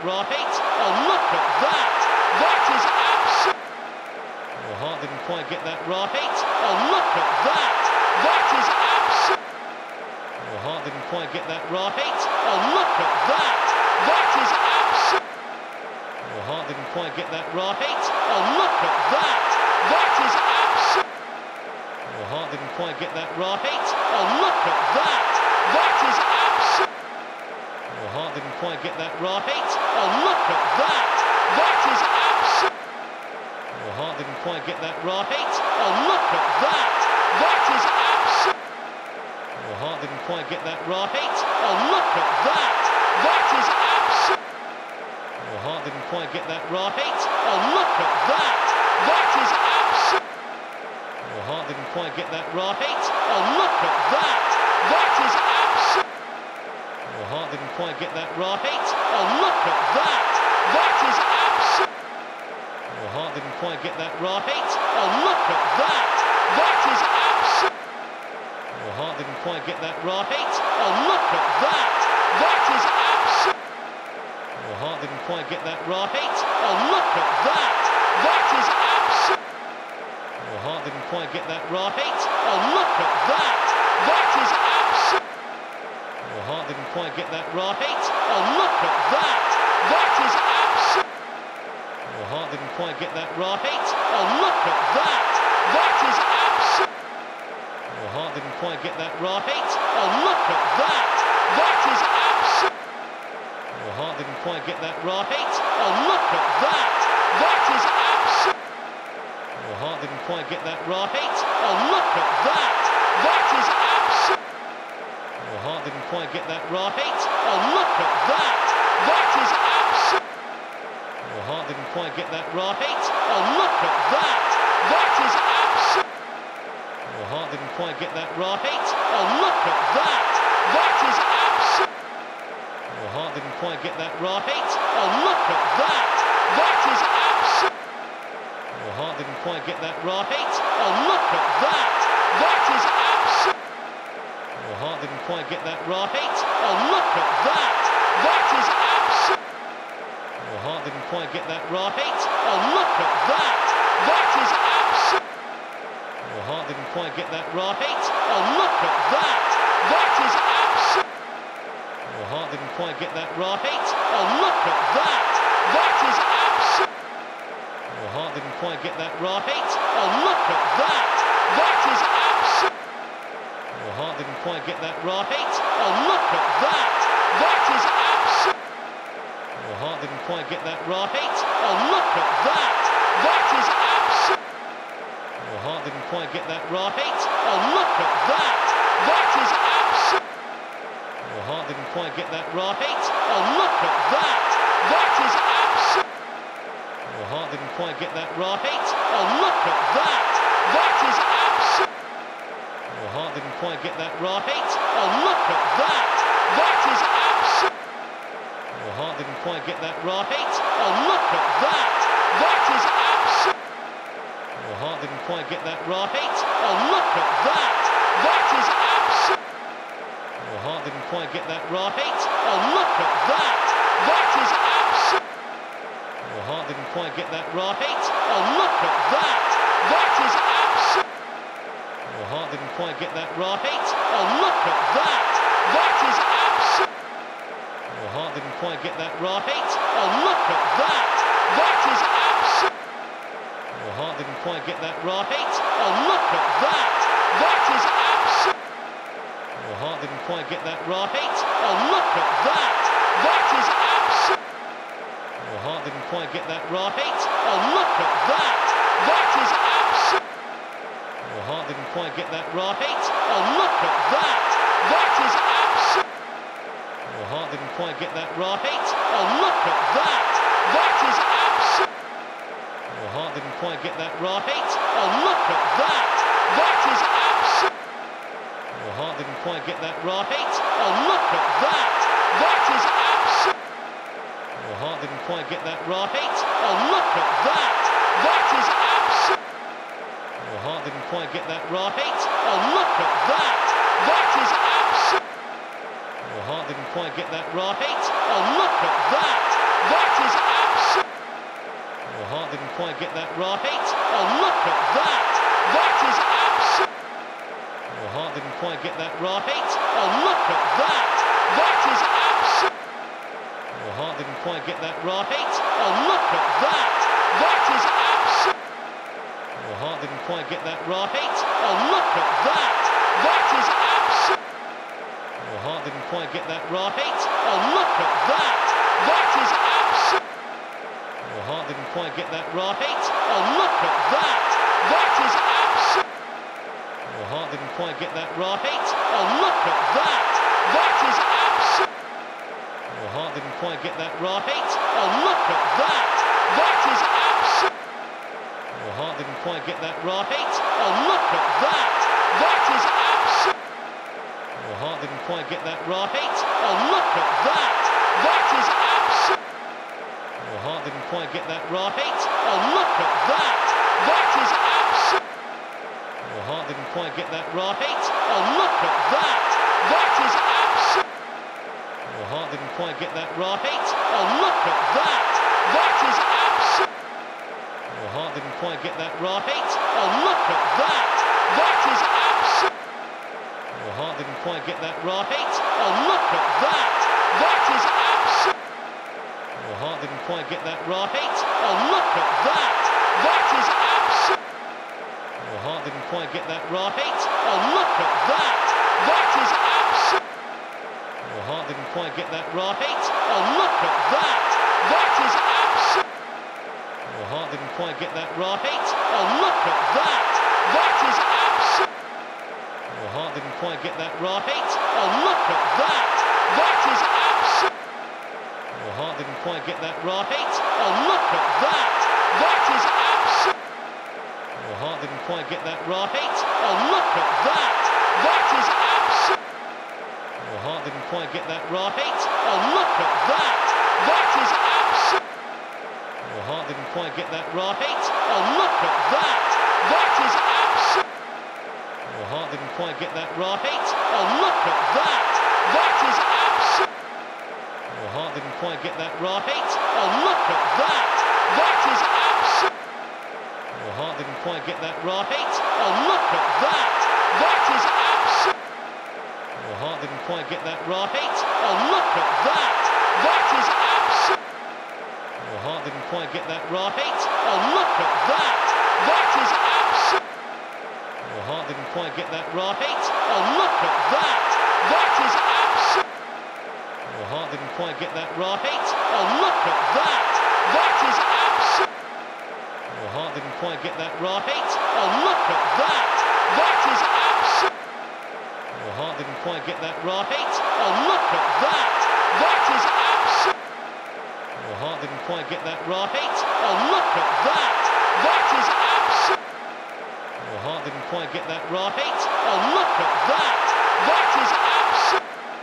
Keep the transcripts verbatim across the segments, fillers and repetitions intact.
right. Oh, look at that. That is absolute. Oh, Hart didn't quite get that right. Oh, look at that. That is absolute. Oh, Hart didn't quite get that right. Oh, look at that. That is absolute. Oh, Hart didn't quite get that right. Oh, look at that. That is absolute. Oh, Hart didn't quite get that right. Oh, look at that. That is absolute. Oh, Hart didn't quite get that right. Oh, look at that. That is absolute. Oh, Hart didn't quite get that right. Oh, look at that. That is absolute. Oh, Hart didn't quite get that right. Oh, look at that. That is absolute. Oh, Hart didn't quite get that right. Oh, look at that. That is absolute. Oh, Hart didn't quite get that right. Oh, look at that. That is absolute. Oh, Hart didn't quite get that right. Oh, look at that. That is absolute. Oh, Hart didn't quite get that right. Oh, look at that. That is absolute. Oh, Hart didn't quite get that right. Oh, look at that. That is absolute. Oh, Hart didn't quite get that right. Oh, look at that. That is absolute. Oh, Hart didn't quite get that right. Oh, look at that. That is absolute. Oh, Hart didn't quite get that right. Oh, look at that. That is absolute. Oh, Hart didn't quite get that right. Oh, look at that. That is absolute. Oh, Hart didn't quite get that right. Oh, look at that. That is absolute. Oh, Hart didn't quite get that right. Oh, look at that. That is absolute. Oh, Hart didn't quite get that right. Oh, look at that. That is absolute. Oh, Hart didn't quite get that right. Oh, look at that. That is absolute. Oh, Hart didn't quite get that right. Oh, look at that. That is absolute. Oh, Hart didn't quite get that right. Oh, look at that. That is absolute. Oh, Hart didn't quite get that right. Oh, look at that. That is absolute. Oh, Hart didn't quite get that right. Oh, look at that. That is absolute. Oh, Hart didn't quite get that right. Oh, look at that. That is absolute. Oh, Hart didn't quite get that right. Oh, look at that. That is absolute. Oh, Hart didn't quite get that right. Oh, look at that. That is absolute. Oh, Hart didn't quite get that right. Oh, look at that. That is absolute. Oh, Hart didn't quite get that right. Oh, look at that. That is absolute. Oh, Hart didn't quite get that right. Oh, look at that. That is absolute. Oh, Hart didn't quite get that right. Oh, look at that. That is absolute. Oh, Hart didn't quite get that right. Oh, look at that. That is absolute. Oh, Hart didn't quite get that right. Oh, look at that. That is absolute. Oh, Hart didn't quite get that right. Oh, look at that. That is absolute. Oh, Hart didn't quite get that right. Oh, look at that. That is absolute. Oh, Hart didn't quite get that right. Oh, look at that. That is absolute. Oh, Hart didn't quite get that right. Oh, look at that. That is absolute. Oh, Hart didn't quite get that right. Oh, look at that. That is absolute. Oh, Hart didn't quite get that right. Oh, look at that. That is absolute. Oh, Hart didn't quite get that right. Oh, look at that. That is absolute. Oh, Hart didn't quite get that right. Oh, look at that. That is absolute. Oh, Hart didn't quite get that right. Oh, look at that. That is absolute. Oh, Hart didn't quite get that right. Oh, look at that. That is absolute. Oh, Hart didn't quite get that right. Oh, look at that. That is absolute. Oh, Hart didn't quite get that right. Oh, look at that. That is absolute. Oh, Hart didn't quite get that right. Oh, look at that. That is absolute. Oh, Hart didn't quite get that right. Oh, look at that. That is absolute. Oh, Hart didn't quite get that right. Oh, look at that. That is absolute. Oh, Hart didn't quite get that right. Oh, look at that. That is absolute. Oh, Hart didn't quite get that right. Oh, look at that. That is absolute. Oh, Hart didn't quite get that right. Oh, look at that. That is absolute. Oh, Hart didn't quite get that right. Oh, look at that. That is absolute. Oh, Hart didn't quite get that right. Oh, look at that. That is absolute. Oh, Hart didn't quite get that right. Oh, look at that. That is absolute. Oh, Hart didn't quite get that right. Oh, look at that. That is absolute. Oh, Hart didn't quite get that right. Oh, look at that. That is absolute. Oh, Hart didn't quite get that right. Oh, look at that. That is absolute. Oh, Hart didn't quite get that right. Oh, look at that. That is absolute. Oh, Hart didn't quite get that right. Oh, look at that. That is absolute. Oh, Hart didn't quite get that right. Oh, look at that. That is absolute. Oh, Hart didn't quite get that right. Oh, look at that. That is absolute. Oh, Hart didn't quite get that right. Oh, look at that. That is absolute. Oh, Hart didn't quite get that right. Oh, look at that. That is absolute. Oh, Hart didn't quite get that right. Oh, look at that. That is absolute. Oh, Hart didn't quite get that right. Oh, look at that. That is absolute. Oh, Hart didn't quite get that right. Oh, look at that. That is absolute. Oh, Hart didn't quite get that right. Oh, look at that. That is absolute. Oh, Hart didn't quite get that right. Oh, look at that. That is absolute. Oh, Hart didn't quite get that right. Oh, look at that. That is absolute. Oh, Hart didn't quite get that right. Oh, look at that. That is absolute. Oh, Hart didn't quite get that right. Oh, look at that. That is absolute. Oh, Hart didn't quite get that right. Oh, look at that. That is absolute. Oh, Hart didn't quite get that right. Oh, look at that. That is absolute. Oh, Hart didn't quite get that right. Oh, look at that. That is absolute. Oh, Hart didn't quite get that right. Oh, look at that. That is absolute. Oh, Hart didn't quite get that right. Oh, look at that. That is absolute. Oh, Hart didn't quite get that right. Oh, look at that. That is absolute. Oh, Hart didn't quite get that right. Oh, look at that. That is absolute. Oh, Hart didn't quite get that right. Oh, look at that. That is absolute. Oh, Hart didn't quite get that right. Oh, look at that. That is absolute. Oh, Hart didn't quite get that right. Oh, look at that. That is absolute. Oh, Hart didn't quite get that right. Oh, look at that. That is absolute. Oh, Hart didn't quite get that right. Oh, look at that. That is absolute. Oh, Hart didn't quite get that right. Oh, look at that. That is absolute. Oh, Hart didn't quite get that right. Oh, look at that. That is absolute. Oh, Hart didn't quite get that right. Oh, look at that. That is absolute.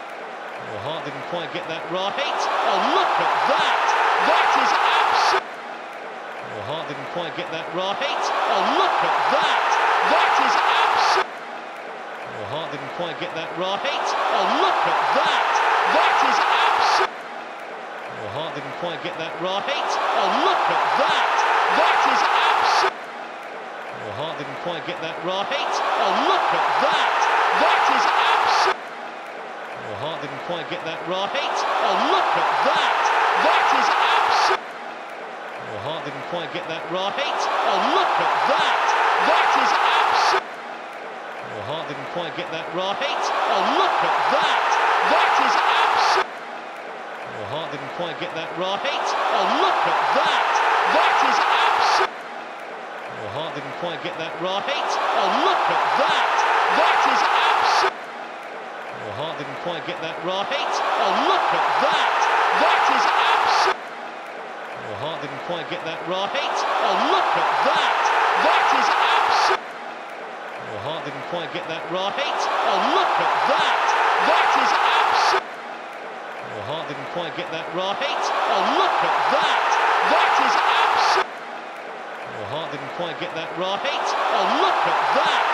Oh, Hart didn't quite get that right. Oh, look at that. That is absolute. Oh, Hart didn't quite get that right. Oh, look at that. That is absolute. Oh, Hart didn't quite get that right. Oh, look at that. That is absolute. Oh, Hart didn't quite get that right. Oh, look at that. That is absolute. Oh, Hart didn't quite get that right. Oh, look at that. That is absolute. Oh, Hart didn't quite get that right. Oh, look at that. That is absolute. Oh, Hart didn't quite get that right. Oh, look at that. That is absolute. Oh, Hart didn't quite get that right. Oh, look at that. That is absolute. Oh, Hart didn't quite get that right. Oh, look at that. That is absolute. Oh, Hart didn't quite get that right. Oh, look at that. That is absolute. Oh, Hart didn't quite get that right. Oh, look at that. That is absolute. Oh, Hart didn't quite get that right. Oh, look at that. That is absolute. Oh, Hart didn't quite get that right. Oh, look at that. That is absolute. Oh, Hart didn't quite get that right. Oh, look at that. That is absolute. Oh, Hart didn't quite get that right. Oh, look at that.